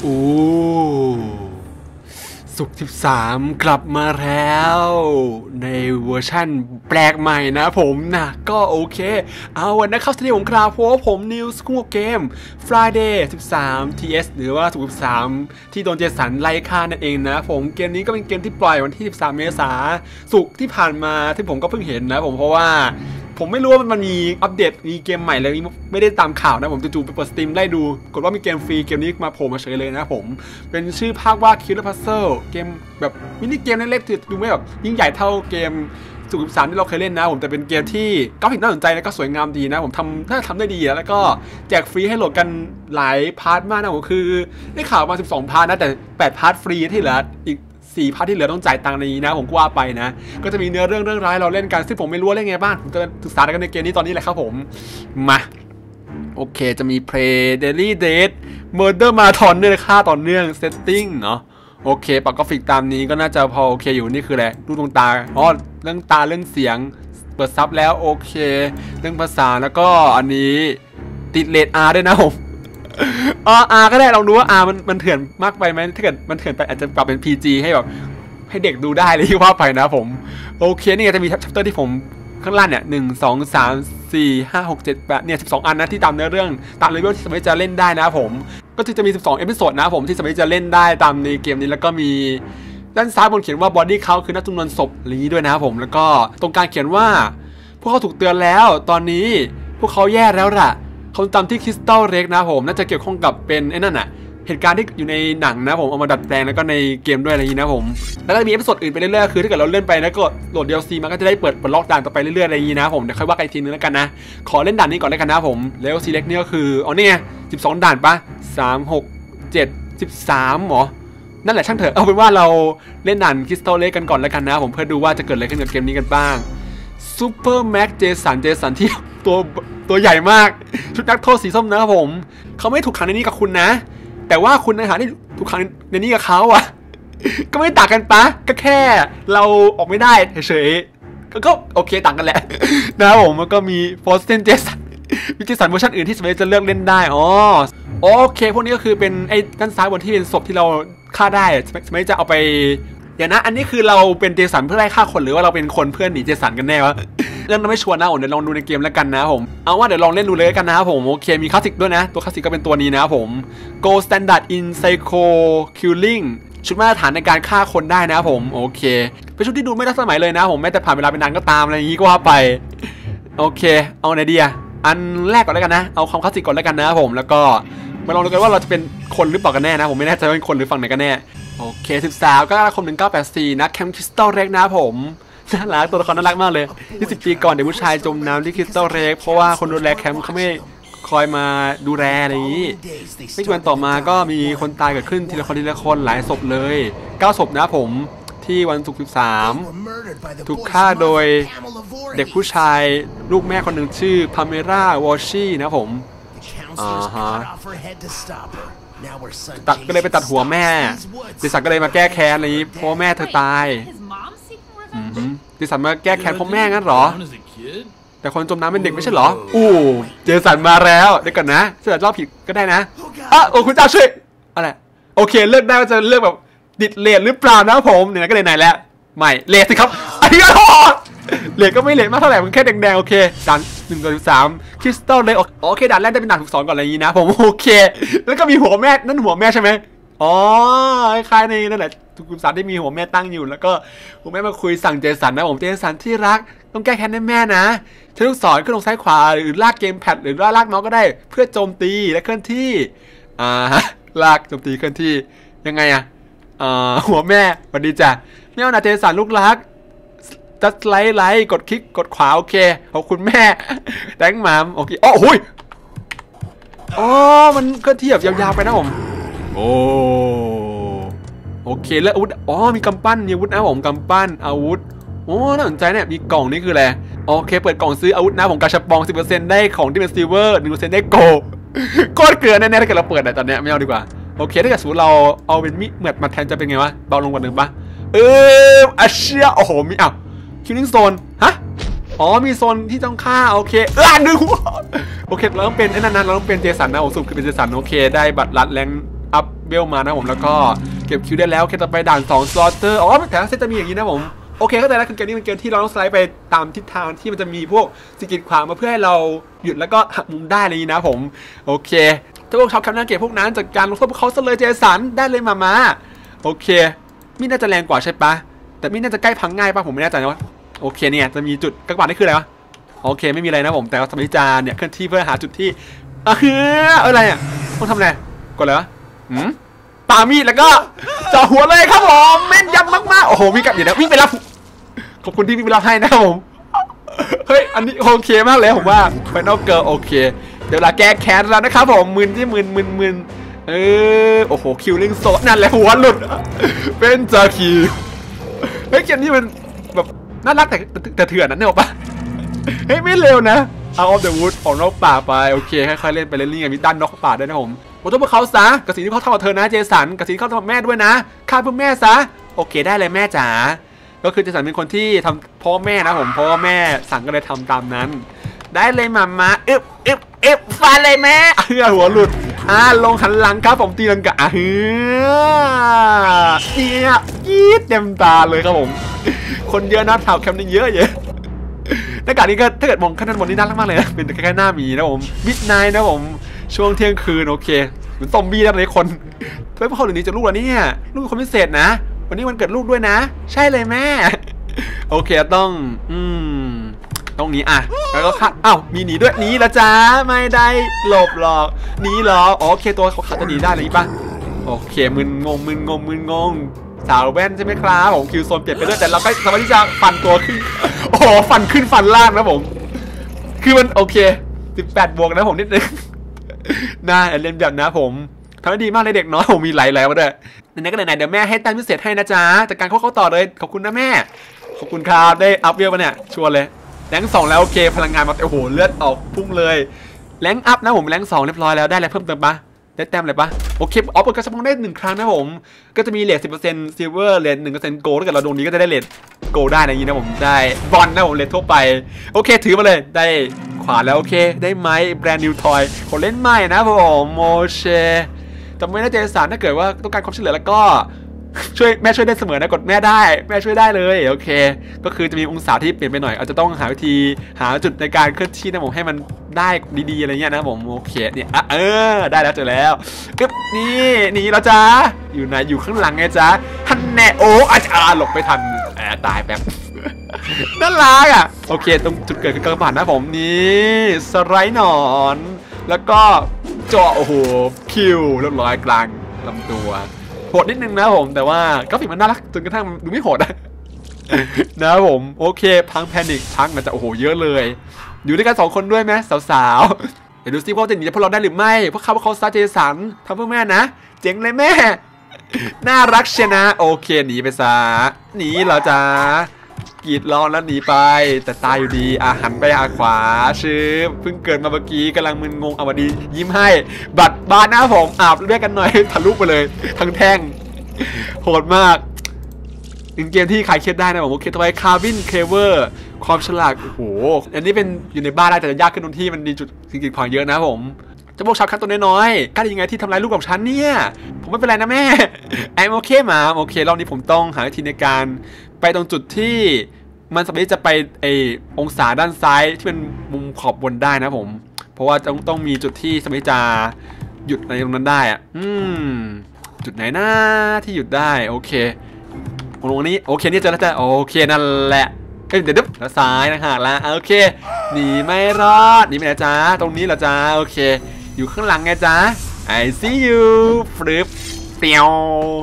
อ้ศุกร์13กลับมาแล้วในเวอร์ชั่นแปลกใหม่นะผมนะก็โอเคเอาวันนะครับสวัสดีผมครับเพราะว่าผมนิวส์คู่เกม Friday 13 TS หรือว่าศุกร์13ที่โดนเจสันไล่ฆ่านั่นเองนะผมเกมนี้ก็เป็นเกมที่ปล่อยวันที่13เมษายนศุกร์ที่ผ่านมาที่ผมก็เพิ่งเห็นนะผมเพราะว่าผมไม่รู้ว่ามันมีอัปเดตมีเกมใหม่เลยไม่ได้ตามข่าวนะผมจู่ๆไปเปิดสตรีมไล่ดูกดว่ามีเกมฟรีเกมนี้มาโผล่มาเฉยเลยนะผมเป็นชื่อภาคว่า Killer Puzzle เกมแบบมินิเกมเล็กๆดูไม่แบบยิ่งใหญ่เท่าเกมสุด13ที่เราเคยเล่นนะผมแต่เป็นเกมที่กราฟิกน่าสนใจและก็สวยงามดีนะผมถ้าทำได้ดีแล้วก็แจกฟรีให้โหลดกันหลายพาร์ทมากนะผมคือได้ข่าวมา12พาร์ทนะแต่8พาร์ทฟรีที่เหลืออีก4พาร์ทที่เหลือต้องจ่ายตังค์ในนี้นะผมก็ว่าไปนะก็จะมีเนื้อเรื่องร้ายเราเล่นกันซึ่งผมไม่รู้เล่นไงบ้างผมจะศึกษากันในเกมนี้ตอนนี้แหละครับผมมาโอเคจะมี Play Daily Date Murder Marathon ด้วยค่าต่อเนื่อง Setting เนาะโอเคปรับกราฟิกตามนี้ก็น่าจะพอโอเคอยู่นี่คืออะไรรูปดวงตาอ๋อเรื่องตาเรื่องเสียงเปิดซับแล้วโอเคเรื่องภาษาแล้วก็อันนี้ติดเรท R ด้วยนะผมR ก็ได้ลองดูว่า R มันเถื่อนมากไปไหมถ้าเกิดมันเถื่อนไปอาจจะปรับเป็น PG ให้แบบให้เด็กดูได้เลยที่ว่าไปนะผมโอเคนี่จะมีชัปเตอร์ที่ผมข้างล่างเนี่ย1 2 3 4 5 6 7 8เนี่ย12อันนะที่ตามเนื้อเรื่องตามเลเวลที่สามารถจะเล่นได้นะผมก็จะมี12เอพิโซดนะผมที่สามารถจะเล่นได้ตามในเกมนี้แล้วก็มีด้านซ้ายบนเขียนว่าบอดี้เขาคือนับจำนวนศพอะไรนี้ด้วยนะผมแล้วก็ตรงกลางเขียนว่าพวกเขาถูกเตือนแล้วตอนนี้พวกเขาแย่แล้วล่ะเขาจำที่คริสตัลเร็กนะผมน่าจะเกี่ยวข้องกับเป็นไอ้นั่นน่ะเหตุการณ์ที่อยู่ในหนังนะผมเอามาดัดแปลงแล้วก็ในเกมด้วยอะไรอย่างนี้นะผมแล้วก็มีเอพิโซดอื่นไปเรื่อยๆคือถ้าเกิดเราเล่นไปแล้วก็โหลด DLC มันก็จะได้เปิดล็อกด่านต่อไปเรื่อยๆอะไรอย่างนี้นะผมเดี๋ยวค่อยว่ากันอีกทีนึงแล้วกันนะขอเล่นด่านนี้ก่อนแล้วกันนะผมแล้วซีเล็กนี่ก็คืออ๋อนี่ไง12ด่านปะ3 6 7 13หรอนั่นแหละช่างเถอะเอาเป็นว่าเราเล่นด่านคริสตัลเล็กกันก่อนแล้วกันนะผมเพื่อดูว่าจะเกิดอะไรขึ้นกับเกมนี้กันบ้างซูเปอร์แม็กเจสันที่ตัวใหญ่มากชุดนักโทษสีส้มนะครับผมเขาไม่ถูกขังในนี้กับคุณนะแต่ว่าคุณในฐานะที่ถูกขังในนี้กับเขาอะก็ไม่ต่างกันปะก็แค่เราออกไม่ได้เฉยๆก็โอเคต่างกันแหละนะครับผมแล้วก็มีฟอสเทนเจสันมีเจสันเวอร์ชันอื่นที่สามารถจะเลือกเล่นได้อ๋อโอเคพวกนี้ก็คือเป็นไอ้ด้านซ้ายบนที่เป็นศพที่เราฆ่าได้สามารถจะเอาไปเดี๋ยวนะอันนี้คือเราเป็นเจสันเพื่อไล่ฆ่าคนหรือว่าเราเป็นคนเพื่อนหนีเจสันกันแน่วะเรื่องนั้นไม่ชัวร์นะผมเดี๋ยวลองดูในเกมแล้วกันนะผมเอาว่าเดี๋ยวลองเล่นดูเลยกันนะผมโอเคมีคลาสสิกด้วยนะตัวคลาสสิกก็เป็นตัวนี้นะผม Gold Standard in Psycho Killing ชุดมาตรฐานในการฆ่าคนได้นะผมโอเคเป็นชุดที่ดูไม่ทันสมัยเลยนะผมแม้แต่ผ่านเวลาเป็นนานก็ตามอะไรอย่างนี้ก็ว่าไปโอเคเอาไหนดีอะอันแรกก่อนแล้วกันนะเอาความคลาสสิกก่อนแล้วกันนะผมแล้วก็มาลองดูกันว่าเราจะเป็นคนหรือเปล่ากันแน่นะผมไม่แน่ใจว่าเป็นคนหรือฝั่งไหนกันแน่โอเค13 กรกฎาคม 1984นะแคมป์คริสตัลเร็กนะผมน่ารักตัวละครน่ารักมากเลย20 ปีก่อนเด็กผู้ชายจมน้ำที่คริสตัลเร็กเพราะว่าคนดูแลแคมป์เขาไม่คอยมาดูแลอะไรอย่างนี้ไม่กี่วันต่อมาก็มีคนตายเกิดขึ้นทีละคนหลายศพเลย9ศพนะผมที่วันศุกร์13ถูกฆ่าโดยเด็กผู้ชายลูกแม่คนหนึ่งชื่อพาเมร่าวอชชี่นะผมก็เลยไปตัดหัวแม่เจสันก็เลยมาแก้แค้นอะไรนี้เพราะแม่เธอตายเจสันมาแก้แค้นเพราะแม่งั้นเหรอแต่คนจมน้ำเป็นเด็กไม่ใช่เหรอเจสันมาแล้วเดี๋ยวก่อนนะถ้าเกิดรอบผิดก็ได้นะโอ้คุณเจ้าช่วยอะไรโอเคเลือกได้ว่าจะเลือกแบบดิดเลดหรือเปล่านะผมเนี่ยก็เลยไหนแล้วไม่เลดสิครับไอ้ยาเลดก็ไม่เลดมากเท่าไหร่มันแค่แดงๆโอเคด่าน1 3คริสตัลเลยโอเคด่านแรกได้เป็นด่าน12ก่อนอะไรอย่างนี้นะผมโอเคแล้วก็มีหัวแม่นั่นหัวแม่ใช่ไหมอ๋อคล้ายในนั่นแหละทุกคุณสารที่มีหัวแม่ตั้งอยู่แล้วก็หัวแม่มาคุยสั่งเจสันนะผมเจสันที่รักต้องแก้แค้นให้แม่นะใช้ลูกศรขึ้นลงซ้ายขวาหรือลากเกมแพดหรือลากเมาส์ก็ได้เพื่อโจมตีและเคลื่อนที่ลากโจมตีเคลื่อนที่ยังไงหัวแม่สวัสดีจ้ะไม่เอานะเจสันลูกรักจะไลค์กดคลิกกดขวาโอเคขอบคุณแม่แตงหมามโอเคโอ้ยมันก็เทียบยาวๆไปนะผมโอเคแล้วอาวุธมีกำปั้นมีอาวุธนะผมกำปั้นอาวุธน่าสนใจเนี่ยมีกล่องนี่คืออะไรโอเคเปิดกล่องซื้ออาวุธนะผมกระชับปอง 10% ได้ของที่เป็นซิลเวอร์ 1% ได้โกโคตรเกลือแน่ๆถ้าเกิดเราเปิดตอนนี้ไม่เอาดีกว่าโอเคถ้าเกิดสมมติเราเอาเป็นมีดมาแทนจะเป็นไงวะเบาลงกว่าเดิมปะเชี่ยโอ้โหมีคิวนิ่งโซนฮะมีโซนที่ต้องฆ่าโอเคดึงโอเคเราต้องเป็นไอ้นั่นเราต้องเป็นเจสันนะผมสุดคือเป็นเจสันโอเคได้บัตรลัดแรงอัพเวลมานะผมแล้วก็เก็บคิวได้แล้วแค่ต่อไปด่าน2 slaughter อ๋อแต่เซตจะมีอย่างนี้นะผมโอเคเข้าใจแล้วคือเกมนี้เป็นเกมที่เราต้องสไลด์ไปตามทิศทางที่มันจะมีพวกสิ่งกีดขวางมาเพื่อให้เราหยุดแล้วก็หักมุมได้อะไรอย่างนี้นะผมโอเคถ้าพวกชอบคำนั่งเกมพวกนั้นจัดการลงโทษพวกเขาซะเลยเจสันได้เลยมาโอเคมีน่าจะแรงกว่าใช่ปะแต่มีน่าจะใกล้พังง่ายปะผมไม่แน่ใจนะว่าโอเคเนี่ยจะมีจุดกระบาดนี่คืออะไรวะโอเคไม่มีอะไรนะผมแต่ว่าสมัยจานเนี่ยเคลื่อนที่เพื่อหาจุดที่อะไรอ่ะต้องทำอะไรกดเลยวะปามีดแล้วก็จ่อหัวเลยครับผมแม่นยำมากๆโอ้โหมีกับเดี๋ยววิ่งไปรับขอบคุณที่วิ่งไปรับให้นะครับผมเฮ้ยอันนี้โอเคมากเลยผมว่าไฟนอลเกิร์ลโอเคเดี๋ยวเราแก้แค้นแล้วนะครับผมมึนโอ้โหคิวลิงโซนั่นแหละหัวหลุดเป็นจาคีเฮ้ยเกมนี้มันแบบน่ารักแต่เถื่อนนะเนี่ยป่ะเฮ้ยไม่เร็วนะเอาออฟเดอะวูดของนกป่าไปโอเคค่อยๆเล่นไปเรื่อยๆมีด้านนกป่าด้วยนะผมต้องพวกเขาซะกับสิ่งที่เขาทำกับเธอนะเจสันกับสิ่งที่เขาทำกับแม่ด้วยนะฆ่าเพื่อแม่ซะโอเคได้เลยแม่จ๋าก็คือเจสันเป็นคนที่ทำพ่อแม่นะผมเพราะว่าแม่สั่งก็เลยทำตามนั้นได้เลยมาฟันเลยแม่หัวหลุดลงหันหลังครับผมตีลังกะเนี่ยยีดเต็มตาเลยครับผมคนเยอะนะแถวแคมป์นี่เยอะหน้ากากนี้ก็ถ้าเกิดมองข้างบนนี่น่ารักมากเลยนะเป็นแค่หน้าหมีนะผมมิดไนท์นะผมช่วงเที่ยงคืนโอเคเหมือนซอมบี้นะเลยคนเฮ้ยพ่อหรือนี้จะลูกแล้วเนี่ยลูกคนพิเศษนะวันนี้วันเกิดลูกด้วยนะใช่เลยแม่โอเคต้องหนีแล้วก็คัดมีหนีด้วยหนีละจ้าไม่ได้หลบหรอกหนีหรอโอเคตัวเขาขาดจะหนีได้เลยป่ะโอเคมึนงงสาวแว่นใช่ไหมครับผมคิวโซนเปลี่ยนไปด้วยแต่เราก็สามารถที่จะฟันตัวขึ้นโอ้โหฟันขึ้นฟันล่างนะผมคือมันโอเค18 บวกนะผมนิดนึงน่าเล่นแบบนะผมทำได้ดีมากเลยเด็กน้อยผมมีไหลมาด้วยไหนก็ไหนเดี๋ยวแม่ให้แต้มพิเศษให้นะจ๊ะจากการเขาต่อเลยขอบคุณนะแม่ขอบคุณครับได้อัพเวลมาเนี่ยชัวร์เลยแรง2แล้วโอเคพลังงานมาโอ้โหเลือดออกพุ่งเลยแรงอัพนะผมแรง2เรียบร้อยแล้วได้อะไรเพิ่มเติมปะได้แต้มอะไรปะโอเคออฟกระชับได้1 ครั้งนะผมก็จะมีเลท 10% ซิลเวอร์เลท 1% โกลด์ถ้าเกิดเราดวงนี้ก็จะได้เลทโกลด์ได้นะอย่างนี้นะผมได้บอลนะผมเลททั่วไปโอเคถือมาเลยได้ขวาแล้วโอเคได้ไม้แบรนด์นิวทอยคนเล่นใหม่นะผมโมเชแต่ไม่แน่ใจสารถ้าเกิดว่าต้องการความช่วยเหลือแล้วก็แม่ช่วยได้เสมอนะกดแม่ได้แม่ช่วยได้เลยโอเคก็คือจะมีองศาที่เปลี่ยนไปหน่อยอาจจะต้องหาวิธีหาจุดในการเคลื่อนที่นะผมให้มันได้ดีๆอะไรเงี้ยนะผมโอเคเนี่ยได้แล้วเจอแล้วกึ๊บนี่แล้วจ้าอยู่ไหนอยู่ข้างหลังไงจ้าท่านแน่โอ้อาจารย์หลบไปทันตายแป๊บน่ารักโอเคตรงจุดเกิดคือกระบาดนะผมนี่สไลด์หนอนแล้วก็เจาะโอ้โหคิวเรียบร้อยกลางลำตัวโหดนิดนึงนะผมแต่ว่ากราฟิกมันน่ารักจนกระทั่งดูไม่โหดนะผมโอเคพังแพนิคพังมันจะโอ้โหเยอะเลยอยู่ด้วยกัน2 คนด้วยไหมสาวๆเดี๋ยวดูซิว่าจะหนีจากพวกเราได้หรือไม่เพราะเขาซาเจสันทำเพื่อแม่นะเจ๋งเลยแม่น่ารักเชียนะโอเคหนีไปซะหนีเหรอจ๊ะกีดร้องแล้วหนีไปแต่ตายอยู่ดีหันไปขวาชื่อเพิ่งเกิดมาเมื่อกี้กำลังมึนงงวันดียิ้มให้บัตรบานนะผมอาบเลือดกันหน่อยทะลุไปเลยทั้งแท่งโหดมากเป็นเกมที่ใครเครียดได้นะผมโอเคต่อไปคาร์บินเคเวอร์ความฉลาดโอ้โหอันนี้เป็นอยู่ในบ้านได้แต่จะยากขึ้นตรงที่มันมีจุดสิ่งกีดขวางเยอะนะผมจะบอกชาวคันตัวน้อยๆกล้าได้ยังไงที่ทำลายลูกของฉันเนี่ยผมไม่เป็นไรนะแม่โอเคมาโอเครอบนี้ผมต้องหาวิธีในการไปตรงจุดที่มันสามารถจะไปองศาด้านซ้ายที่เป็นมุมขอบบนได้นะผมเพราะว่าต้องมีจุดที่สามารถจะหยุดในตรงนั้นได้จุดไหนนะที่หยุดได้โอเคตรงนี้โอเคนี่เจอแล้วจ้ะโอเคนั่นแหละเดี๋ยวแล้วซ้ายนะฮะแล้วโอเคหนีไม่รอดหนีไปไหนจ้าตรงนี้เหรอจ้าโอเคอยู่ข้างหลังไงจ้า I see you ฟลิปเปียว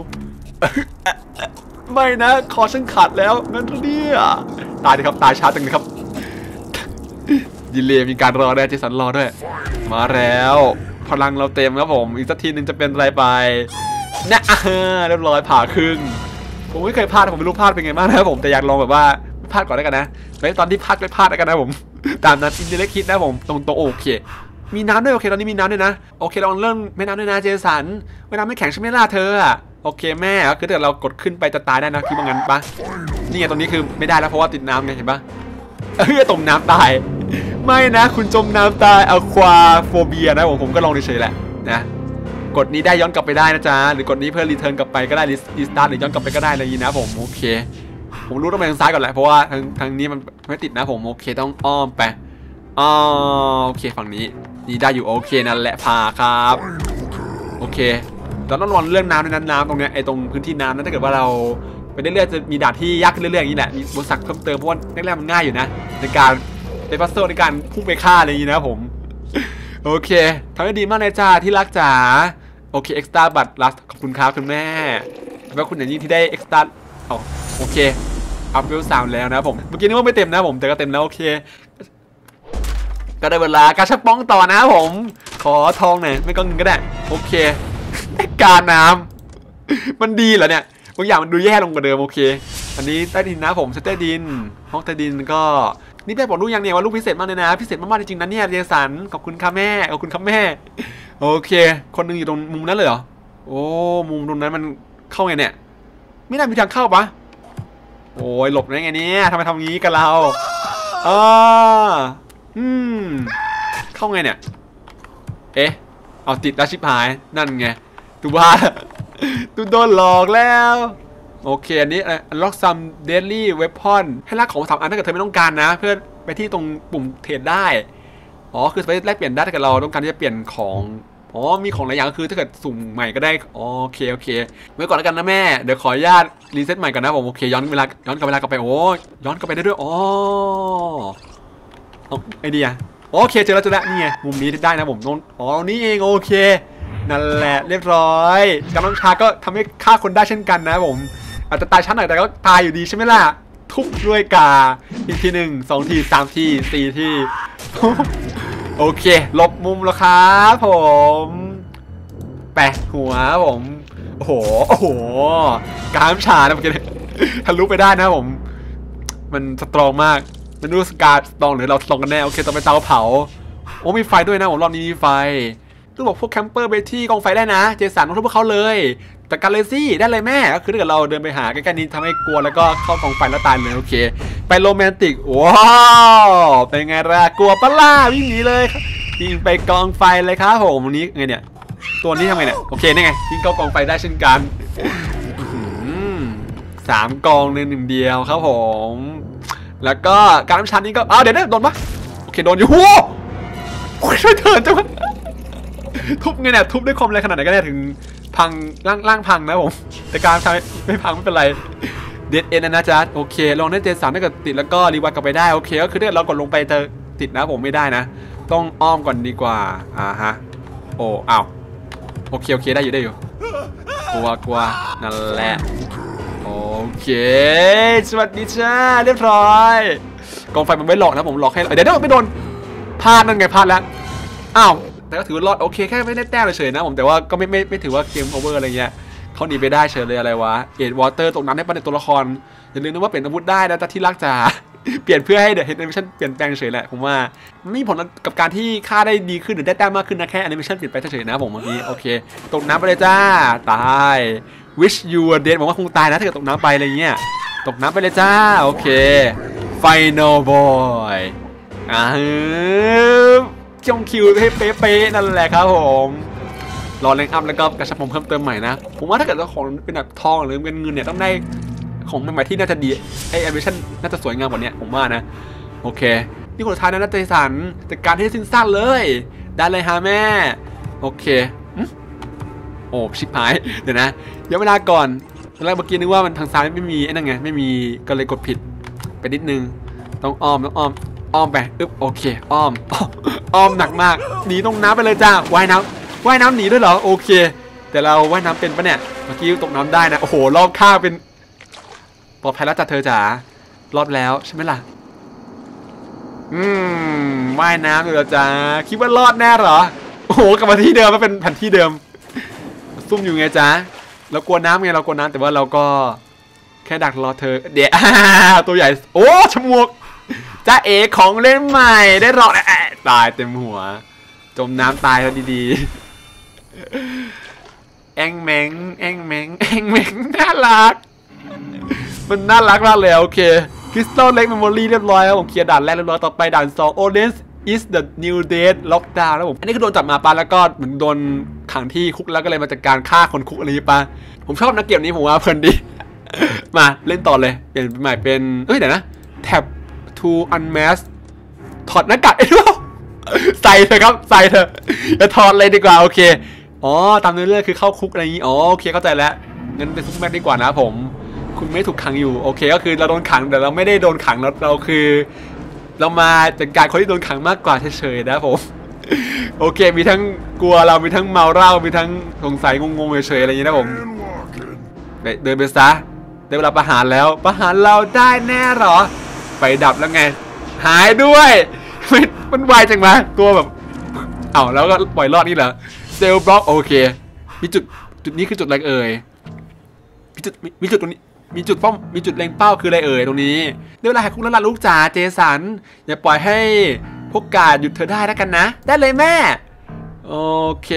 ไม่นะคอฉันขาดแล้วงั้นเนี่ยตายดิครับตายช้าจังเลยครับยินเลมีการรอได้เจสันรอด้วยมาแล้วพลังเราเต็มครับผมอีกสักทีนึงจะเป็นอะไรไปนะเรียบร้อยผ่าครึ่งผมไม่เคยพลาดผมไม่รู้พลาดเป็นไงบ้างนะครับผมแต่อยากลองแบบว่าพลาดก่อนได้กันนะแล้วตอนที่พลาดไม่พลาดได้กันนะผมตามนั้นอินเดียเล็กคิดนะผมตรงโอเคมีน้ำด้วยโอเคตอนนี้มีน้ำด้วยนะโอเคลองเริ่มแม่น้ำด้วยนะเจสันแม่น้ำไม่แข็งใช่ไหมล่ะเธอโอเคแม่ก็คือถ้าเรากดขึ้นไปจะตายได้นะคิดว่างั้นปะนี่ไงตรงนี้คือไม่ได้แล้วเพราะว่าติดน้ำไงเห็นปะตรงน้ำตายไม่นะคุณจมน้ำตายอะควาโฟเบียนะผมก็ลองเฉยๆแหละนะกดนี้ได้ย้อนกลับไปได้นะจ๊ะหรือกดนี้เพื่อรีเทิร์นกลับไปก็ได้รีสตาร์ทหรือย้อนกลับไปก็ได้อะไรอย่างนี้นะผมโอเคผมรู้ต้องไปทางซ้ายก่อนแหละเพราะว่าทางนี้มันไม่ติดนะผมโอเคต้องอ้อมไปโอเคฝั่งนี้นี่ได้อยู่โอเคนั่นแหละพาครับโอเคเราต้องระวังเรื่องน้ำในน้ำตรงเนี้ยไอ้ตรงพื้นที่น้ำนั้นถ้าเกิดว่าเราไปเรื่อยๆจะมีด่านที่ยากขึ้นเรื่อยๆอย่างนี้แหละมีบทสักเพิ่มเติมเพราะว่าแรกๆมันง่ายอยู่นะในการเป็นพัซเซิลในการพุ่งไปฆ่าอะไรอย่างนี้นะผมโอเคทำได้ดีมากเลยจ้าที่รักจ๋าโอเคเอ็กซ์ตร้าบัตรลัสขอบคุณครับคุณแม่แล้วคุณอย่างยิ่งที่ได้เอ็กซ์ตร้าโอเคอัพเวล3แล้วนะผมเมื่อกี้นึกว่าไม่เต็มนะผมแต่ก็เต็มแล้วโอเคก็ได้เวลากาชับป้องต่อนะผมขอทองหน่อยไม่ก็เงินก็ได้โอเคการน้ำมันดีเหรอเนี่ยบางอย่างมันดูแย่ลงกว่าเดิมโอเคอันนี้ใต้ดินนะผมใต้ดินห้องใต้ดินก็นี่แม่บอกลูกยังเนี่ยว่าลูกพิเศษมากเลยนะพิเศษมากๆจริงๆนะเนี่ยเจสันขอบคุณค่ะแม่ขอบคุณครับแม่โอเคคนนึงอยู่ตรงมุมนั้นเลยเหรอโอ้มุมตรงนั้นมันเข้าไงเนี่ยไม่น่ามีทางเข้าปะโอ้ยหลบได้ไงเนี่ยทำไมทำงี้กับเราเข้าไงเนี่ยเอ๊ะเอาติดแล้วชิบหายนั่นไงตูบ้าตูโดนหลอกแล้วโอเคอันนี้unlock some deadly weapon ให้ลักของ3 อันถ้าเกิดเธอไม่ต้องการนะเพื่อไปที่ตรงปุ่มเทรดได้อ๋อคือไปแลกเปลี่ยนได้ถ้าเกิดเราต้องการที่จะเปลี่ยนของอ๋อมีของหลายอย่างก็คือถ้าเกิดสุ่มใหม่ก็ได้โอเคไว้ก่อนแล้วกันนะแม่เดี๋ยวขออนุญาตรีเซ็ตใหม่ก่อนนะผมโอเคย้อนกลับเวลากลับไปโอ้ย้อนกลับไปได้ด้วยอ๋อไอเดียโอเคเจอแล้วนี่ไงมุมนี้ได้นะผมนี่เองโอเคนั่นแหละเรียบร้อยกำลังชาก็ทำให้ฆ่าคนได้เช่นกันนะผมอาจจะตายชั้นหน่อยแต่ก็ตายอยู่ดีใช่ไหมล่ะทุบด้วยกาอีกที1 2 ที3 ที4 ทีโอเคลบมุมแล้วครับผมแปะหัวผมโอ้โหกามชานะเมื่อกี้ทะลุไปได้นะผมมันสตรองมากไม่รู้สกาสตรองหรือเราสตรองกันแน่โอเคต่อไปเตาเผาโอ้มีไฟด้วยนะผมรอบนี้มีไฟต้องบอกพวกแคมเปอร์ไปที่กองไฟได้นะเจสันต้องทุบพวกเขาเลยแต่กันเลยสิได้เลยแม่ก็คือถ้าเกิดเราเดินไปหาใกล้ๆนี้ทำให้กลัวแล้วก็เข้ากองไฟแล้วตายเลยโอเคไปโรแมนติกว้าวเป็นไงล่ะกลัวปะล่ะวิ่งหนีเลยวิ่งไปกองไฟเลยครับผมวันนี้ไงเนี่ยตัวนี้ทำไงเนี่ยโอเคนี่ไงวิ่งเข้ากองไฟได้เช่นกัน3 กองใน1 เดียวครับผมแล้วก็การน้ำชันนี้ก็เดี๋ยวโดนปะโอเคโดนอยู่โอ้ยช่วยเถิดจังทุบไงเนี่ยทุบด้วยคอมอะไรขนาดไหนก็ได้ถึงพังร่างพังนะผมแต่การทำไม่พังไม่เป็นไรเดดเอ็นนะจ๊ะโอเคลองได้เจสันถ้าเกิดติดแล้วก็รีวายกลับไปได้โอเคก็คือถ้าเรากดลงไปจะติดนะผมไม่ได้นะต้องอ้อมก่อนดีกว่าฮะโอ้อ้าวโอเคได้อยู่กลัวนั่นแหละโอเคสวัสดีจ้าเรียบร้อยกองไฟมันไม่หลอกนะผมหลอกให้เดี๋ยวไม่โดนพลาดนั่นไงพลาดแล้วอ้าวแต่ก็ถือว่ารอดโอเคแค่ไม่ได้แต้มเฉยนะผมแต่ว่าก็ไม่ถือว่าเกมโอเวอร์อะไรเงี้ยเขาหนีไปได้เฉยเลยอะไรวะเอ็ดวอเตอร์ตรงนั้นให้ประเด็นตัวละครอย่าลืมนะว่าเปลี่ยนอาวุธได้นะแต่ที่รักจ๋าเปลี่ยนเพื่อให้เดอะแอนิเมชั่นเปลี่ยนแปลงเฉยแหละผมว่าไม่มีผลกับการที่ฆ่าได้ดีขึ้นหรือได้แต้มมากขึ้นนะแค่แอนิเมชั่นเปลี่ยนไปเฉยนะผมเมื่อกี้โอเคตกน้ำไปเลยจ้าตาย wish you were dead บอกว่าคงตายนะถ้าเกิดตกน้ำไปอะไรเงี้ยตกน้ำไปเลยจ้าโอเค final boy จ้องคิวให้เป๊ะๆนั่นแหละครับผมรอแรงอัพแล้วก็กระชับผมเพิ่มเติมใหม่นะผมว่าถ้าเกิดของเป็นแบบทองหรือเป็นเงินเนี่ยต้องได้ของใหม่ๆที่น่าจะดีไอแอนิเมชั่นน่าจะสวยงามกว่านี้ผมว่านะโอเคนี่คนสุดท้ายนะนัทเจสันจัดการให้สิ้นซากเลยได้เลยฮะแม่โอเคโอ้ชิบหายเดี๋ยวนะย้อนเวลาก่อนตอนแรกเมื่อกี้นึกว่ามันทางซ้ายไม่มีไอ้นั่นไงไม่มีก็เลยกดผิดไปนิดนึงต้องอ้อมไปโอเคอ้อมหนักมากหนีตรงน้ำไปเลยจ้าว่ายน้ำหนีด้วยเหรอโอเคแต่เราว่ายน้ำเป็นปะเนี่ยเมื่อกี้ตกน้ำได้นะโอ้โหรอบข้างเป็นปลอดภัยแล้วจ้ะเธอจ๋ารอดแล้วใช่ไหมล่ะว่ายน้ำอยู่แล้วจ้าคิดว่ารอดแน่เหรอโอ้โหกลับมาที่เดิมมาเป็นแผนที่เดิมซุ่มอยู่ไงจ้าเรากลัวน้ำไงเรากลัวน้ำแต่ว่าเราก็แค่ดักรอเธอเดี๋ยวตัวใหญ่โอ้ชมวกจ้าเอ๋ของเล่นใหม่ได้รอดตายเต็มหัวจมน้ำตายแล้วดีๆแองแมงน่ารักมันน่ารักมากเลยโอเคคริสตัลเล็กเมมโมรี่เรียบร้อยแล้วผมเคลียร์ด่านแรกเรียบร้อยต่อไปด่าน2 Orange is the new date lockdown แล้วผมอันนี้คือโดนจับมาปะแล้วก็เหมือนโดนฆขังที่คุกแล้วก็เลยมาจัดการฆ่าคนคุกอะไรปะผมชอบนักเกมนี้ผมว่าเพลินดี มาเล่นต่อเลยเปลี่ยนใหม่เป็นเฮ้ยเดี๋ยวนะแท็บ to unmask ถอดหน้ากากไอ้ด้วยใส่เถอะครับใส่เถอะจะถอดเลยดีกว่าโอเคอ๋อตามเนื้อเรื่องคือเข้าคุกอะไรอย่างนี้อ๋อโอเคเข้าใจแล้วงั้นเป็นซุปแม็กดีกว่านะผมคุณไม่ถูกขังอยู่โอเคก็คือเราโดนขังแต่เราไม่ได้โดนขังเราคือเรามาจัดการคนที่โดนขังมากกว่าเฉยๆนะผมโอเคมีทั้งกลัวเรามีทั้งเมาเหล้ามีทั้งสงสัยงงๆเฉยๆอะไรอย่างนี้นะผมเดินไปซะได้เวลาประหารแล้วประหารเราได้แน่หรอไฟดับแล้วไงหายด้วยมันไวจังมาตัวแบบเอ้าแล้วก็ปล่อยรอดนี่เหรอเซลล์บล็อกโอเคมีจุดนี้คือจุดอะไรเอ่ยมีจุดตรงนี้มีจุดป้อมมีจุดเล็งเป้าคืออะไรเอ่ยตรงนี้เดี๋ยวเวลาแหกคุกแล้วล่ะลูกจ๋าเจสันอย่าปล่อยให้พวกกาดหยุดเธอได้แล้วกันนะได้เลยแม่โอเค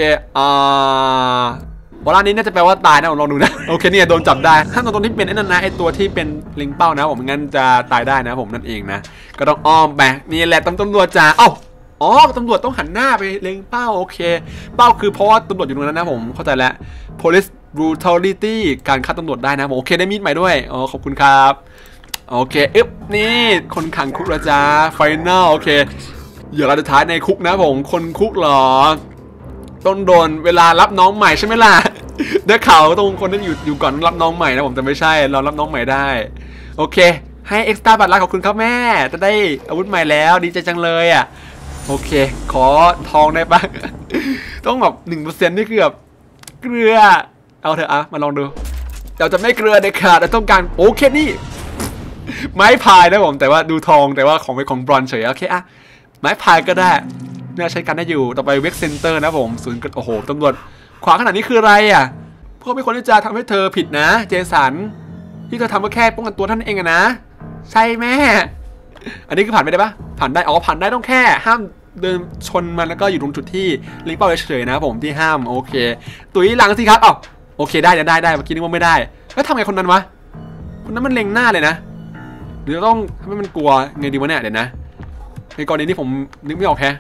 วอลล่านี้น่าจะแปลว่าตายนะผมลองดูนะโอเคเนี่ยโดนจับได้ถ้าตรงที่เป็นไอ้นั่นนะไอ้ตัวที่เป็นเล็งเป้านะผมงั้นจะตายได้นะผมนั่นเองนะก็ต้องอ้อมไปนี่แหละตำรวจจ๋าอ๋อตำรวจต้องหันหน้าไปเล็งเป้าโอเคเป้าคือเพราะว่าตำรวจอยู่ตรงนั้นนะผมเข้าใจแล้ว police brutality การฆ่าตำรวจได้นะผมโอเคได้มีดใหม่ด้วยอ๋อขอบคุณครับโอเคนี่คนขังคุกแล้วจ้า final โอเคอย่าเราจะท้ายในคุกนะผมคนคุกหรอต้องโดนเวลารับน้องใหม่ใช่ไหมล่ะเด็กเขาตรงคนนั้นอยู่ก่อนรับน้องใหม่นะผมแต่ไม่ใช่เรารับน้องใหม่ได้โอเคให้เอ็กซ์ตร้าบัตรลักขอบคุณครับแม่จะได้อาวุธใหม่แล้วดีใจจังเลยอ่ะโอเคขอทองได้ปะต้องแบบ 1% นี่คือแบบเกลือเอาเถอะอะมาลองดูเราจะไม่เกลือเด็ดขาดเราต้องการโอเคนี่ไม้พายนะผมแต่ว่าดูทองแต่ว่าของเป็นของบรอนซ์เฉยโอเคอะไม้พายก็ได้น่าใช้กันได้อยู่ต่อไปเว็กเซ็นเตอร์นะผมศูนย์โอ้โหตำรวจขวางขนาดนี้คืออะไรอ่ะพวกไม่ควรที่จะทำให้เธอผิดนะเจสันที่เธอทำก็แค่ป้องกันตัวท่านเองนะใช่แม่อันนี้คือผ่านไม่ได้ปะผ่านได้อ๋อผ่านได้ต้องแค่ห้ามเดินชนมันแล้วก็อยู่ตรงจุดที่ลิงเป้าเฉยๆนะผมที่ห้ามโอเคตุ๋ยหลังสิครับโอเคได้เมื่อกี้นึกว่าไม่ได้แล้วทำไงคนนั้นวะคนนั้นมันเล็งหน้าเลยนะหรือต้องทำให้มันกลัวไงดีวะเนี่ยเดี๋ยวนะในกรณีนี้ผมนึกไม่ออกแฮะ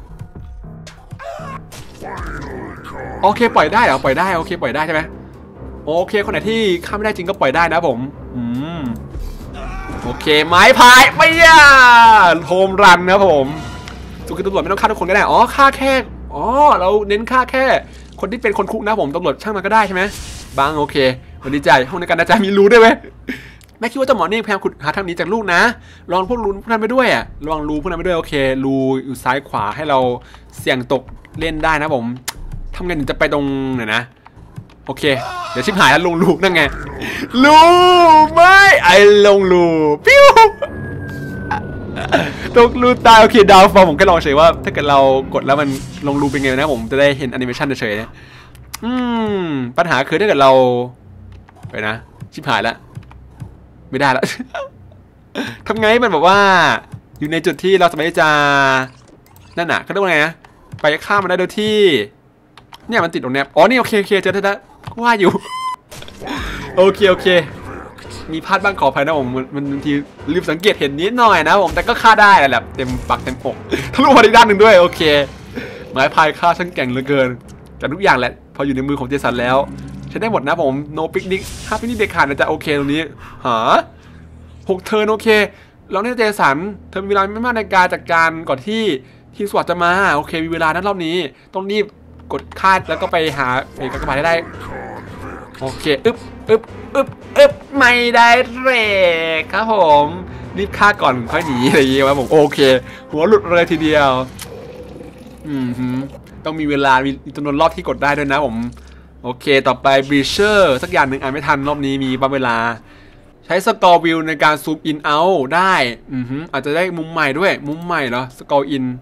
โอเคปล่อยได้เหรอปล่อยได้โอเคปล่อยได้ใช่ไหมโอเคคนไหนที่ข้ามไม่ได้จริงก็ปล่อยได้นะผมโอเคไม้พายไม่ยาโฮมรันนะผมสุดคือตำรวจไม่ต้องฆ่าทุกคนก็ได้อ๋อฆ่าแค่เราเน้นฆ่าแค่คนที่เป็นคนคุกนะผมตำรวจช่างมันก็ได้ใช่ไหมบางโอเควันดีใจห้องในการอาจารย์มีรูด้วยไหมแม่คิดว่าเจ้าหมอนี่พยายามขุดหาทางหนีจากลูกนะลองพวกรูพวกนั้นไปด้วยอ่ะลองรูพวกนั้นไปด้วยโอเครูอยู่ซ้ายขวาให้เราเสี่ยงตกเล่นได้นะผมทำไงถึงจะไปตรงไหนนะโอเคเดี๋ยวชิบหายแล้วลงรูนั่นไงรูไม่ไอลงรูปิ้วตกรูตายโอเคดาวฟอร์ผมแค่ลองเฉยว่าถ้าเกิดเรากดแล้วมันลงรูเป็นไงนะผมจะได้เห็นแอนิเมชันเฉยๆนะปัญหาคือถ้าเกิดเราไปนะชิบหายแล้วไม่ได้แล้ว ทำไงมันแบบว่าอยู่ในจุดที่เราสามารถจะนั่นน่ะเขาเรียกว่าไงนะไปข้ามมันได้โดยที่เนี่ยมันติดตรงเนี้ยอ๋อนี่โอเคเจอแล้วว่าอยู่ โอเคมีพลาดบ้างขออภัยนะผมมันบางทีลืมสังเกตเห็นนิดหน่อยนะผมแต่ก็ฆ่าได้แหละเต็มปากเต็มอกทะลุมาอีกด้านหนึ่งด้วยโอเคไม้พายฆ่าช่างแก่งเหลือเกินแต่ทุกอย่างแหละพออยู่ในมือของเจสันแล้วใช้ได้หมดนะผมโนปิกนิกถ้าปิกนิกเด็กขาดนะจะโอเคตรงนี้6 เทิร์นโอเคแล้วเนี่ยเจสันเธอมีเวลาไม่มากในการจัดการก่อนที่ทีมสวัสดิ์จะมาโอเคมีเวลานั้นรอบนี้ต้องรีบกดคาดแล้วก็ไปหาเอกกระบาดได้โอเคอึ๊บไม่ได้เรกครับผมรีบฆ่าก่อนค่อยหนีอะไรอย่างเงี้ยครับผมโอเคหัวหลุดเลยทีเดียวต้องมีเวลามีจำนวนรอบที่กดได้ด้วยนะผมโอเคต่อไปบรีเชอร์สักอย่างหนึ่งอ่านไม่ทันรอบนี้มีปั๊บเวลาใช้สกอร์วิวในการซูมอินเอาได้อาจจะได้มุมใหม่ด้วยมุมใหม่เหรอสกอร์อิน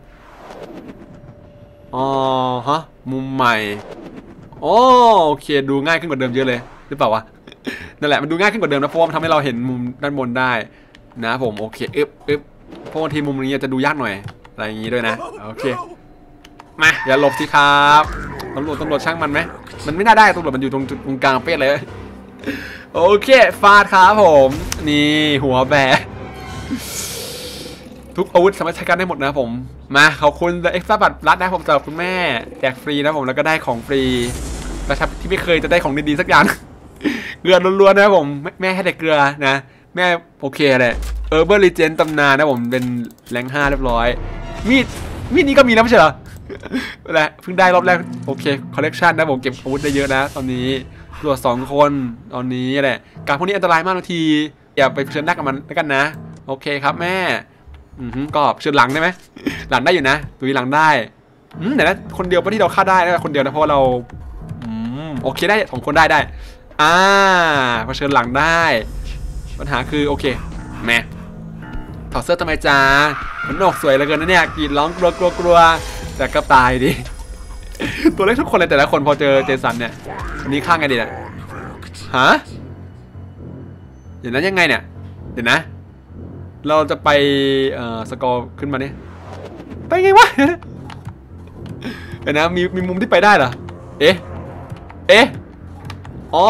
มุมใหม่โอเคดูง่ายขึ้นกว่าเดิมเยอะเลยหรือเปล่าวะนั่นแหละมันดูง่ายขึ้นกว่าเดิมนะเพราะว่ามันทำให้เราเห็นมุมด้านบนได้นะผมโอเคเพราะบางทีมุมนี้จะดูยากหน่อยอะไรอย่างนี้ด้วยนะโอเคมาอย่าหลบสิครับตำรวจช่างมันไหมมันไม่น่าได้ตำรวจมันอยู่ตรงกลางเป๊ะเลยโอเคฟาดครับผมนี่หัวแบะทุกอาวุธสามารถใช้การได้หมดนะผมมาขอบคุณเอ็กซ์ตร้าบัตรรัดนะผมสำหรับคุณแม่แจกฟรีนะผมแล้วก็ได้ของฟรีประทับที่ไม่เคยจะได้ของดีๆสักอย่างเกลือล้วนๆนะผมแม่ให้แต่เกลือนะแม่โอเคเลยเบอร์ลีเจนตำนานนะผมเป็นแรง5เรียบร้อยมีดนี้ก็มีแล้วไม่ใช่เหรอแหละเพิ่งได้รอบแรกโอเคคอลเลกชันนะผมเก็บอาวุธได้เยอะนะตอนนี้ตำรวจ2 คนตอนนี้แหละการพวกนี้อันตรายมากบางทีอย่าไปเผชิญหน้ากับมันแล้วกันนะโอเคครับแม่ก็เชิญหลังได้ไหมหลังได้อยู่นะดูหลังได้แต่นะคนเดียวที่เราฆ่าได้นะคนเดียวนะเพราะเราโอเคได้2 คนได้เผชิญหลังได้ปัญหาคือโอเคแม่ถอดเสื้อทำไมจ้ามันอกสวยเหลือเกินนะเนี่ยกรีดร้องกลัวแต่ก็ตายดิตัวเล็กทุกคนเลยแต่ละคนพอเจอเจสันเนี่ยอันนี้ข้างไงดีเนี่ยฮะเดี๋ยวนั้นยังไงเนี่ยเดี๋ยวนะเราจะไปสกอร์ขึ้นมาเนี่ยไปไงวะเดี๋ยวนะมีมุมที่ไปได้เหรอเอ๊ะอ๋อ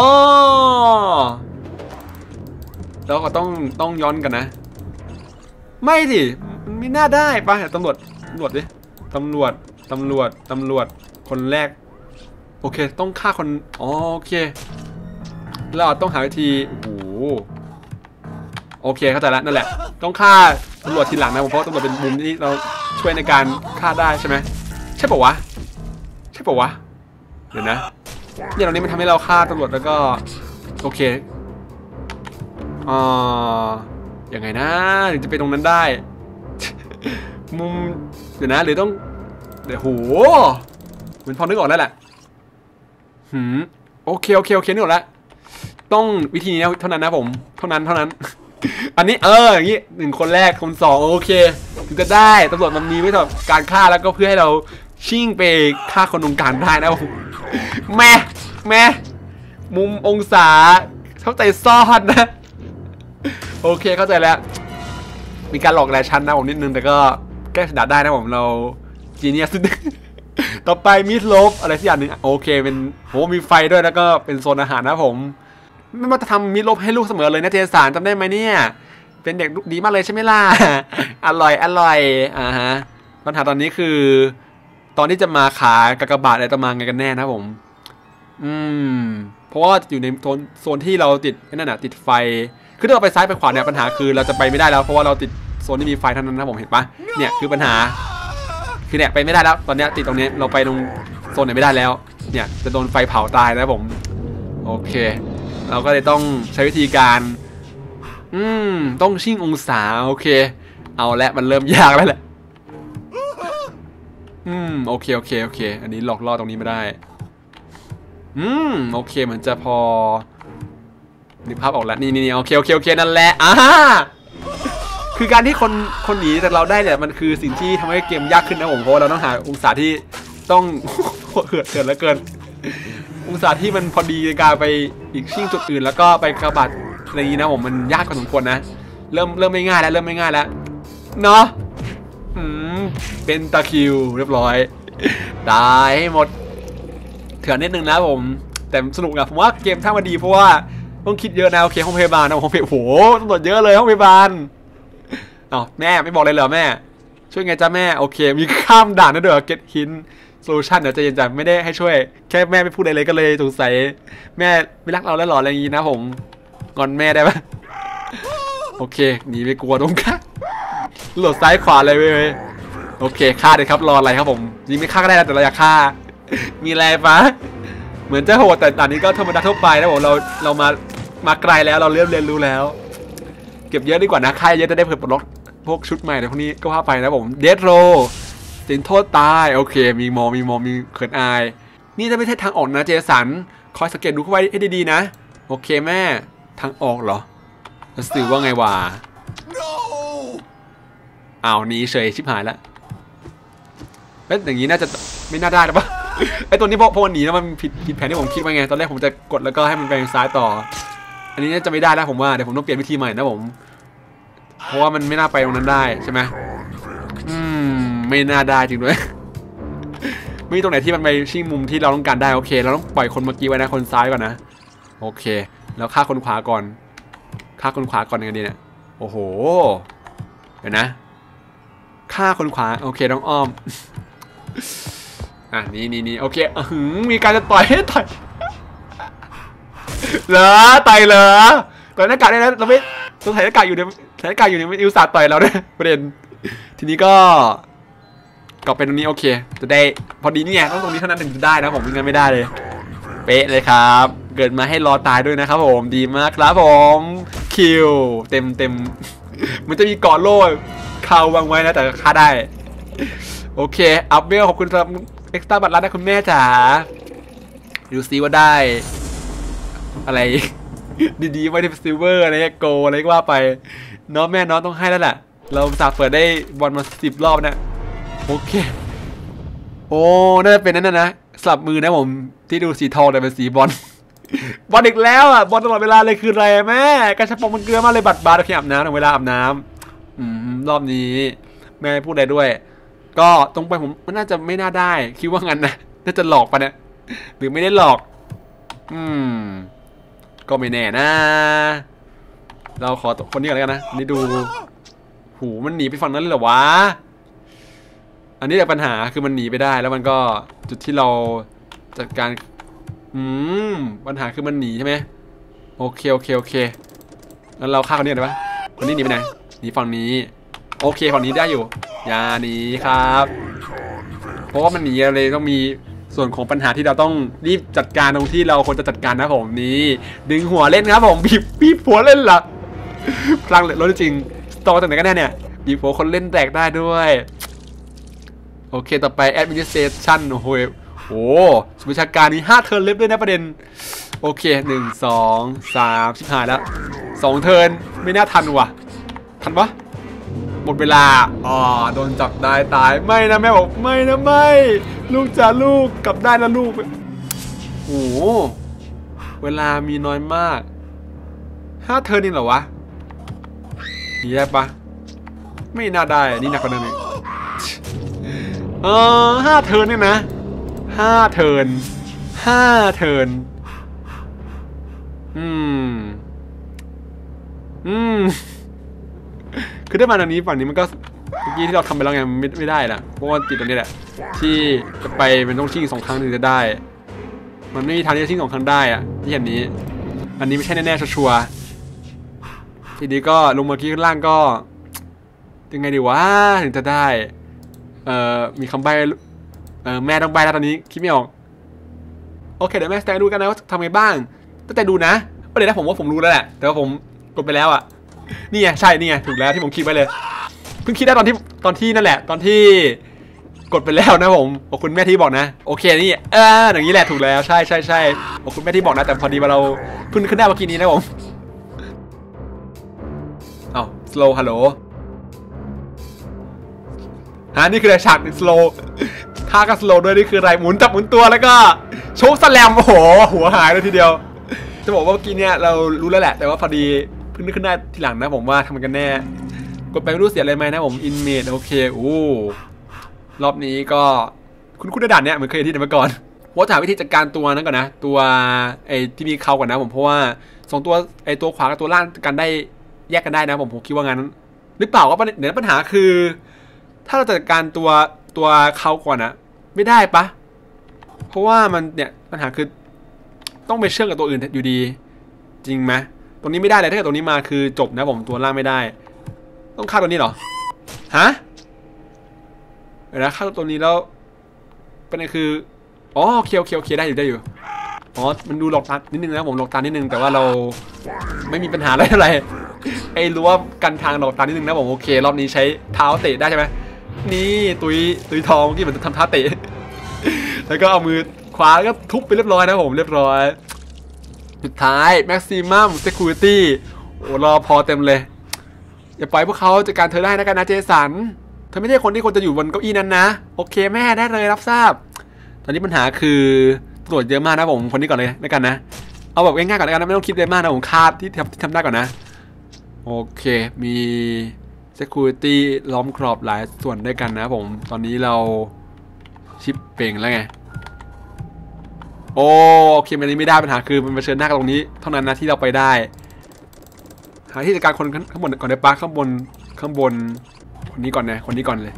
เราก็ต้องย้อนกันนะไม่ดิมันไม่น่าได้ปะตำรวจดิตำรวจคนแรกโอเคต้องฆ่าคนโอเคเราต้องหาวิธีโอ้โหโอเคเข้าใจแล้วนั่นแหละต้องฆ่าตำรวจทีหลังนะเพราะตำรวจเป็นมุมที่เราช่วยในการฆ่าได้ใช่ไหมใช่ป่าวะเดี๋ยวนะอย่างนี้มันทำให้เราฆ่าตำรวจแล้วก็โอเคยังไงนะถึงจะไปตรงนั้นได้มุมเดี๋ยวนะหรือต้องเดี๋ยวโหเหมือนพอนึกออกแล้วแหละโอเคนึกออกแล้วต้องวิธีนี้เท่านั้นนะผมเท่านั้นอันนี้อย่างนี้1 คนแรกคน2โอเคถึงจะได้ตำรวจมันมีไว้สำหรับการฆ่าแล้วก็เพื่อให้เราชิ่งไปฆ่าคนตรงกลางได้นะผมแม่มุมองศาเข้าใจซ่อนนะโอเคเข้าใจแล้วมีการหลอกแรชันนะผมนิดนึงแต่ก็แก้สถานได้นะผมเราจีเนียสต่อไปมิดลบอะไรสักอย่างหนึ่งโอเคเป็นมีไฟด้วยแล้วก็เป็นโซนอาหารนะผมไม่ว่าจะทำมิดลบให้ลูกเสมอเลยนะเจสันจำได้ไหมเนี่ยเป็นเด็กดีมากเลยใช่ไหมล่ะอร่อยฮะปัญหาตอนนี้คือตอนที่จะมาขากากบาทอะไรจะมาไงกันแน่นะผมเพราะว่าอยู่ในโซนที่เราติดนั่นน่ะติดไฟคือถ้าเราไปซ้ายไปขวาเนี่ยปัญหาคือเราจะไปไม่ได้แล้วเพราะว่าเราติดโซนที่มีไฟเท่านั้นนะผมเห็นปะเนี่ยคือปัญหาคือเนี่ยไปไม่ได้แล้วตอนนี้ติดตรงนี้เราไปตรงโซนไหนไม่ได้แล้วเนี่ยจะโดนไฟเผาตายนะผมโอเคเราก็เลยต้องใช้วิธีการต้องชิ่งองศาโอเคเอาละมันเริ่มยากแล้วแหละโอเคอันนี้หลอกล่อตรงนี้ไม่ได้โอเคเหมือนจะพอนึกภาพออกแล้วนี่โอเคนั่นแหละคือการที่คนหนีแต่เราได้เนี่ยมันคือสิ่งที่ทำให้เกมยากขึ้นนะผมเพราะเราต้องหาองศาที่ต้องเหือดเหลือเกินองศาที่มันพอดีในการไปอีกชิ่งจุดอื่นแล้วก็ไปกระบาดอะไรอย่างนี้นะผมมันยากกว่าสมควรนะเริ่มไม่ง่ายแล้วเนาะเป็นตะคิวเรียบร้อยได้หมดเถื่อนนิดนึงนะผมแต่สนุกอะผมว่าเกมท่ามาดีเพราะว่าต้องคิดเยอะนะโอเคห้องพยาบาลนะห้องพยาบาลโหตำรวจเยอะเลยห้องพยาบาลแม่ไม่บอกเลยเหรอแม่ช่วยไงจ้าแม่โอเคมีข้ามด่านนะเด้อเก็ตฮินโซลูชันเดี๋ยวจะเย็นใจไม่ได้ให้ช่วยแค่แม่ไม่พูดอะไรเลยก็เลยสงสัยแม่ไม่รักเราแล้วหรออะไรอย่างนี้นะผมงอนแม่ได้ปะโอเคหนีไปกลัวตรงข้างโหลดซ้ายขวาเลยเว้ยโอเคฆ่าเลยครับรออะไรครับผมยิงไม่ฆ่าก็ได้แต่เราอยากฆ่ามีอะไรปะเหมือนจะโหดแต่ตอนนี้ก็ธรรมดาทั่วไปนะผมเรามาไกลแล้วเราเรียนรู้แล้วเก็บเยอะดีกว่านะค่ายเยอะจะได้เพิ่มปลดล็อกพวกชุดใหม่ในพวกนี้ก็ว่าไปนะผมเดธโรสินโทษตายโอเคมีเขินอายนี่จะไม่ใช่ทางออกนะเจสันคอยสังเกตดูเข้าไว้ให้ดีๆนะโอเคแม่ทางออกเหรอจะสื่อว่าไงวะหนีเฉยชิบหายแล้วอย่างนี้น่าจะไม่น่าได้หรือเปล่าไอตัวนี้พอหนีแล้วมันผิดแผนที่ผมคิดไว้ไงตอนแรกผมจะกดแล้วก็ให้มันไปซ้ายต่ออันนี้น่าจะไม่ได้แล้วผมว่าเดี๋ยวผมต้องเปลี่ยนวิธีใหม่นะผมเพราะว่ามันไม่น่าไปตรงนั้นได้ใช่ไหมไม่น่าได้จริงด้วยไม่มีตรงไหนที่มันไปชิงมุมที่เราต้องการได้โอเคเราต้องปล่อยคนเมื่อกี้ไว้นะคนซ้ายก่อนนะโอเคแล้วฆ่าคนขวาก่อนยังไงดีเนี่ยโอ้โหเดี๋ยวนะฆ่าคนขวาโอเคต้องอ้อมนี่โอเคมีการจะต่อยให้ต่อยเหรอต่อยเหรอต่อยหน้ากากได้แล้วเราไม่ต้องใส่หน้ากากอยู่เนี่ยใส่หน้ากากอยู่เนี่ยอุตส่าห์ต่อยเราเนี่ยประเด็นทีนี้ก็เป็นตรงนี้โอเคจะได้พอดีนี่ไงต้องตรงนี้เท่านั้นถึงจะได้นะผมงั้นไม่ได้เลยเป๊ะเลยครับเกิดมาให้รอตายด้วยนะครับผมดีมากครับผมคิวเต็มมันจะมีเกาะโล่ข่าววางไว้นะแต่ฆ่าได้โอเคอัพเวลขอบคุณสำหรับเอ็กซ์ตร้าบัตรลัดนะคุณแม่จ๋าดูซิว่าได้อะไรดีๆไว้ในซิลเวอร์อะไรโกอะไรก็ว่าไปน้องแม่น้องต้องให้แล้วแหละเราสาเปิดได้บอลมา10 รอบนะโอเคโอ้น่าจะเป็นนั่นนะสลับมือนะผมที่ดูสีทองแต่เป็นสีบอลบอลอีกแล้วอ่ะบอลตลอดเวลาเลยคืออะไรแม่กระชับปองมันเกลือมากเลยบัตรบาร์โอเคอาบน้ำเวลาอาบน้ำรอบนี้แม่พูดอะไรด้วยก็ตรงไปผมมันน่าจะไม่น่าได้คิดว่างั้นนะน่าจะหลอกปะเนี่ยหรือไม่ได้หลอกก็ไม่แน่นะเราขอคนนี้ก่อนแล้วกันนะนี่ดูหูมันหนีไปฝั่งนั้นเลยเหรอวะอันนี้แต่ปัญหาคือมันหนีไปได้แล้วมันก็จุดที่เราจัดการปัญหาคือมันหนีใช่ไหมโอเคงั้นเราฆ่าคนนี้ก่อนได้ปะคนนี้หนีไปไหนหนีฝั่งนี้โอเคฝั่งนี้ได้อยู่อย่าหนีครับเพราะว่ามันหนีเลยต้องมีส่วนของปัญหาที่เราต้องรีบจัดการตรงที่เราควรจะจัดการนะผมนี่ดึงหัวเล่นครับผมบีบหัวเล่นเหรอพลังเลยรถจริงต่อจากไหนกันแน่เนี่ยบีบหัวคนเล่นแตกได้ด้วยโอเคต่อไป administration โอ้โหสุวิชาการนี้5 เทิร์นเล็บด้วยนะประเด็นโอเค1 2 3ชิบหายแล้ว2 เทิร์นไม่น่าทันว่ะทันปะหมดเวลาโดนจับได้ตายไม่นะแม่บอกไม่นะไม่ลูกจ๋าลูกกลับได้แล้วลูกโอ้เวลามีน้อยมาก5 เทิร์นนี่เหรอวะนี่ได้ปะไม่น่าได้นี่หนักกว่านั้นอีก5 เทิร์นนี่นะ5 เทิร์นคือถ้ามาทางนี้ฝั่งนี้มันก็เมื่อกี้ที่เราทำไปแล้วไงมันไม่ได้ละเพราะว่าติดตรงนี้แหละที่จะไปมันต้องชิง2 ครั้งถึงจะได้มันไม่มีทางที่จะชิง2 ครั้งได้อะที่อย่างนี้อันนี้ไม่ใช่แน่ๆชัวร์ทีนี้ก็ลงมาที่ข้างล่างก็ยังไงดีวะถึงจะได้มีคำใบ้แม่ต้องใบ้แล้วตอนนี้คิดไม่ออกโอเคเดี๋ยวแม่แสดงดูกันนะว่าทำไงบ้างตั้งแต่ดูนะประเด็นนะผมว่าผมรู้แล้วแหละแต่ว่าผมกดไปแล้วอ่ะนี่ไงใช่นี่ไงถูกแล้วที่ผมคิดไว้เลยเพิ่งคิดได้ตอนที่นั่นแหละตอนที่กดไปแล้วนะผมขอบคุณแม่ที่บอกนะโอเคนี่อย่างนี้แหละถูกแล้วใช่ขอบคุณแม่ที่บอกนะแต่พอดีว่าเราเพิ่งขึ้นได้เมื่อกี้นี้นะผมslow hello นี่คือฉากสโลว์ท่าก็สโลว์ด้วยนี่คืออะไรหมุนจับหมุนตัวแล้วก็โชกสแลมโอ้โหหัวหายเลยทีเดียวจะบอกว่าเมื่อกี้เนี่ยเรารู้แล้วแหละแต่ว่าพอดีเพิ่งนึกขึ้นได้ทีหลังนะผมว่าทำกันแน่กดไปไม่รู้เสียอะไรไหมนะผมอินเมดโอเครอบนี้ก็คุณได้ด่านเนี่ยเหมือนเคยที่ไหนมาก่อนว่าถามวิธีจัดการตัวนั้นก่อนนะตัวไอ้ที่มีเขาก่อนนะผมเพราะว่า2 ตัวไอ้ตัวขวากับตัวล่างกันได้แยกกันได้นะผมคิดว่างั้นหรือเปล่าก็เดี๋ยวปัญหาคือถ้าเราจัดการตัวเขาก่อนนะไม่ได้ปะเพราะว่ามันเนี่ยปัญหาคือต้องไปเชื่อมกับตัวอื่นอยู่ดีจริงไหมตรงนี้ไม่ได้เลยถ้าเกิดตรงนี้มาคือจบนะผมตัวล่างไม่ได้ต้องฆ่าตัวนี้เหรอฮะเดี๋ยวนะฆ่าตัวนี้แล้วประเด็นคือโอเคได้อยู่มันดูหลอกตานิดนึงนะผมหลอกตานิดนึงแต่ว่าเราไม่มีปัญหาอะไรเท่าไหร่ไอ้รั้วกันทางหลอกตานิดนึงนะผมโอเครอบนี้ใช้เท้าเตะได้ใช่ไหมนี่ตุยทองที่มันทำท่าเตะแล้วก็เอามือขวาแล้วก็ทุบไปเรียบร้อยนะผมเรียบร้อยสุดท้าย maximum security รอพอเต็มเลยอย่าปล่อยพวกเขาจัดการเธอได้นะกันนะเจสันเธอไม่ใช่คนที่ควรจะอยู่บนเก้าอี้นั้นนะโอเคแม่ได้เลยรับทราบตอนนี้ปัญหาคือตรวจเยอะมากนะผมคนนี้ก่อนเลยแล้วกันนะเอาแบบง่ายๆก่อนแล้วกันนะไม่ต้องคิดเลยมากนะผมคาดที่ทำได้ก่อนนะโอเคมี security ล้อมกรอบหลายส่วนด้วยกันนะผมตอนนี้เราชิปเป่งแล้วไงโอเคมันนี้ไม่ได้ปัญหาคือมันมาเชิญหน้ากันตรงนี้เท่านั้นนะที่เราไปได้หาที่จัดการคนข้างบนก่อนได้ปะข้างบนคนนี้ก่อนนะคนนี้ก่อนเลย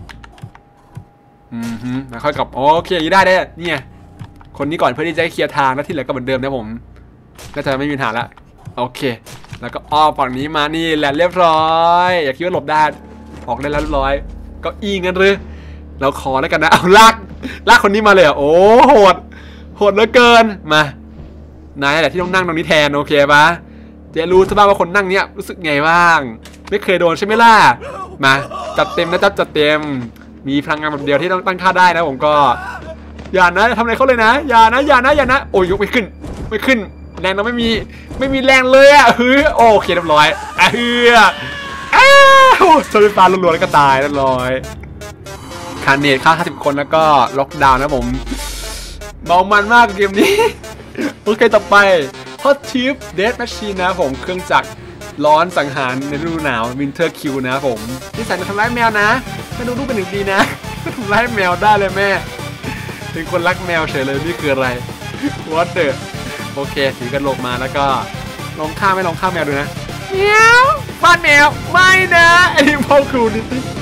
แล้วค่อยกลับโอเคอย่างนี้ได้นี่ไงคนนี้ก่อนเพื่อที่จะเคลียร์ทางแล้วที่เหลือก็เหมือนเดิมนะผมก็จะไม่มีปัญหาละโอเคแล้วก็อ้อมฝั่งนี้มานี่แหละเรียบร้อยอย่าคิดว่าหลบได้ออกได้แล้วเรียบร้อยก็อีงั้นหรือเราขอแล้วกันนะเอาลากคนนี้มาเลยโอ้โหดเหลือเกินมานายแหละที่ต้องนั่งตรงนี้แทนโอเคปะจะรู้ซะบ้างว่าคนนั่งเนี้ยรู้สึกไงบ้างไม่เคยโดนใช่ไหมล่ะมาจัดเต็มนะจัดเต็มมีพลังงานแบบเดียวที่ต้องตั้งค่าได้นะผมก็อย่านะทำอะไรเขาเลยนะอย่านะโอ้ยยกไม่ขึ้นแรงเราไม่มีแรงเลยอ่ะโอเคเรียบร้อยโซลิฟารัวๆแล้วก็ตายเรียบร้อยคาร์เนตฆ่า50 คนแล้วก็ล็อกดาวน์นะผมเบามันมากเกมนี้โอเคต่อไปฮอตชิปเดธแมชชีนนะผมเครื่องจักรร้อนสังหารในฤดูหนาววินเทอร์คิวนะผมที่ใส่มาทำร้ายแมวนะไม่ดูเป็นหนึ่งดีนะก็ทำร้ายแมวได้เลยแม่เป็นคนรักแมวเฉยเลยนี่คืออะไรวอตเตอร์โอเคถือกันโหลกมาแล้วก็ลองฆ่าแมวดูนะแมวบ้านแมวไม่นะไอ้พ่อครูนิติ